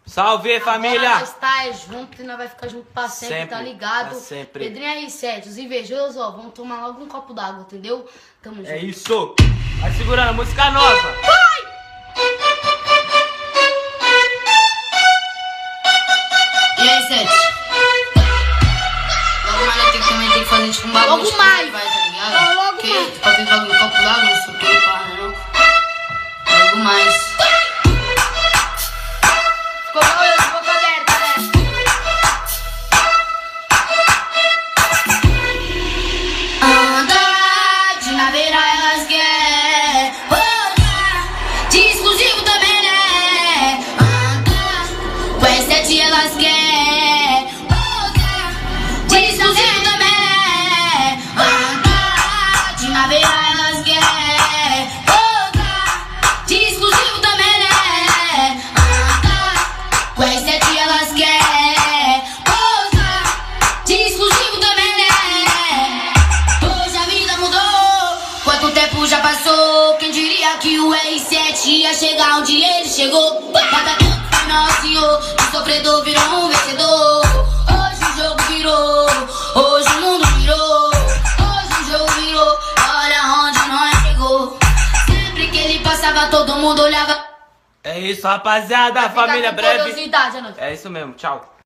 Salve, família! Nós tá junto e nós vai ficar junto pra sempre, tá ligado? Pra sempre. Pedrinho R7, os invejosos, ó, vamos tomar logo um copo d'água, entendeu? Tamo junto. É isso! Vai segurando, música nova! E aí, R7? Logo mais também tem que fazer tipo um bagulho. Logo mais! Vai, tá ligado? Logo que? mais! Fazer bagulho no copo d'água, não sei o que, pá, não. Logo mais. Ficou de boca aberta, né? Anda, de naveira elas querem. Outra, de exclusivo também, né? Anda, com R7 elas querem. Outra, de exclusivo também, né? Anda, de naveira elas querem. Outra, de exclusivo também, né? Anda, com R7 elas querem. Outra, de exclusivo também, né? Hoje a vida mudou, quanto tempo já passou. Quem diria que o R7 ia chegar onde ele chegou? Batalhão financiou, o sofredor virou um vencedor. Hoje o jogo virou, hoje o mundo virou. Hoje o jogo virou, olha onde nós chegou. Sempre que ele passava todo mundo olhava. É isso, rapaziada, família Fica com breve. curiosidade, Ana. É isso mesmo, tchau.